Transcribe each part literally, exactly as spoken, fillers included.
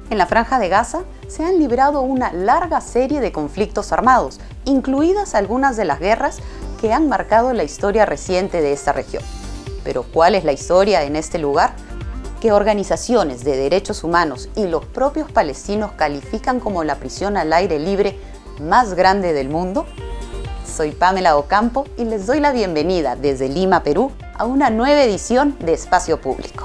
En la Franja de Gaza se han librado una larga serie de conflictos armados, incluidas algunas de las guerras que han marcado la historia reciente de esta región. Pero ¿cuál es la historia en este lugar? Que organizaciones de derechos humanos y los propios palestinos califican como la prisión al aire libre más grande del mundo. Soy Pamela Ocampo y les doy la bienvenida desde Lima, Perú, a una nueva edición de Espacio Público.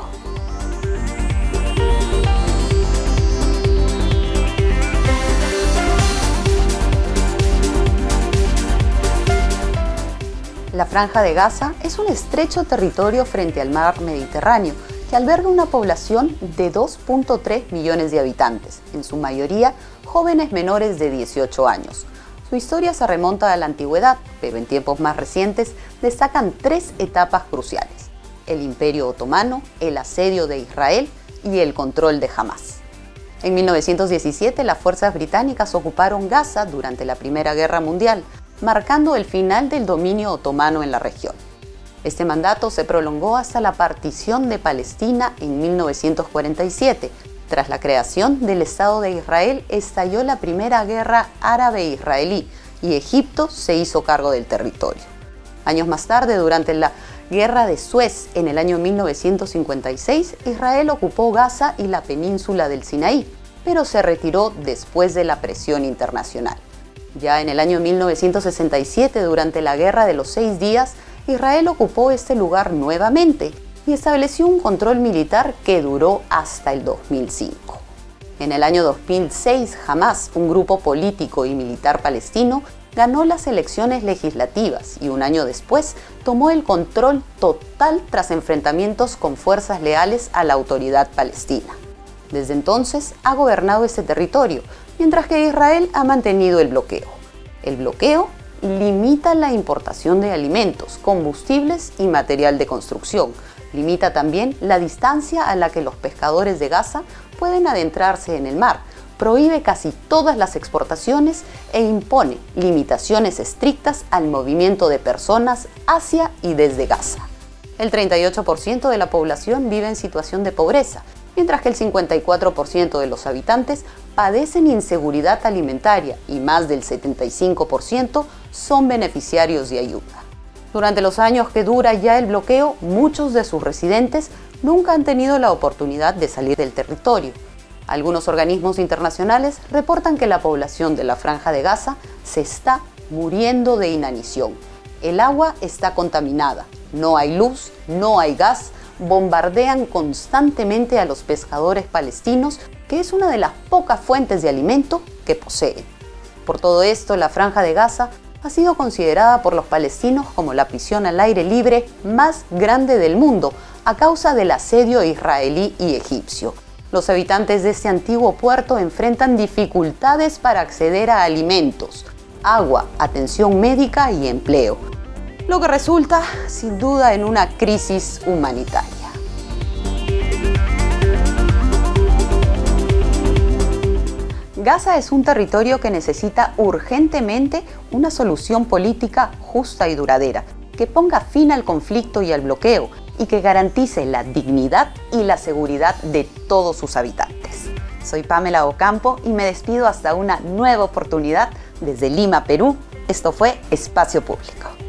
La Franja de Gaza es un estrecho territorio frente al mar Mediterráneo que alberga una población de dos punto tres millones de habitantes, en su mayoría jóvenes menores de dieciocho años. Su historia se remonta a la antigüedad, pero en tiempos más recientes destacan tres etapas cruciales: el Imperio Otomano, el asedio de Israel y el control de Hamás. En mil novecientos diecisiete, las fuerzas británicas ocuparon Gaza durante la Primera Guerra Mundial, marcando el final del dominio otomano en la región. Este mandato se prolongó hasta la partición de Palestina en mil novecientos cuarenta y siete. Tras la creación del Estado de Israel, estalló la Primera Guerra Árabe-Israelí y Egipto se hizo cargo del territorio. Años más tarde, durante la Guerra de Suez, en el año mil novecientos cincuenta y seis, Israel ocupó Gaza y la península del Sinaí, pero se retiró después de la presión internacional. Ya en el año mil novecientos sesenta y siete, durante la Guerra de los Seis Días, Israel ocupó este lugar nuevamente y estableció un control militar que duró hasta el dos mil cinco. En el año dos mil seis, Hamás, un grupo político y militar palestino, ganó las elecciones legislativas y un año después tomó el control total tras enfrentamientos con fuerzas leales a la autoridad palestina. Desde entonces ha gobernado este territorio, mientras que Israel ha mantenido el bloqueo. El bloqueo limita la importación de alimentos, combustibles y material de construcción. Limita también la distancia a la que los pescadores de Gaza pueden adentrarse en el mar. Prohíbe casi todas las exportaciones e impone limitaciones estrictas al movimiento de personas hacia y desde Gaza. El treinta y ocho por ciento de la población vive en situación de pobreza, mientras que el cincuenta y cuatro por ciento de los habitantes padecen inseguridad alimentaria y más del setenta y cinco por ciento son beneficiarios de ayuda. Durante los años que dura ya el bloqueo, muchos de sus residentes nunca han tenido la oportunidad de salir del territorio. Algunos organismos internacionales reportan que la población de la Franja de Gaza se está muriendo de inanición. El agua está contaminada, no hay luz, no hay gas, bombardean constantemente a los pescadores palestinos, que es una de las pocas fuentes de alimento que poseen. Por todo esto, la Franja de Gaza ha sido considerada por los palestinos como la prisión al aire libre más grande del mundo, a causa del asedio israelí y egipcio. Los habitantes de este antiguo puerto enfrentan dificultades para acceder a alimentos, agua, atención médica y empleo, lo que resulta, sin duda, en una crisis humanitaria. Gaza es un territorio que necesita urgentemente una solución política justa y duradera, que ponga fin al conflicto y al bloqueo, y que garantice la dignidad y la seguridad de todos sus habitantes. Soy Pamela Ocampo y me despido hasta una nueva oportunidad desde Lima, Perú. Esto fue Espacio Público.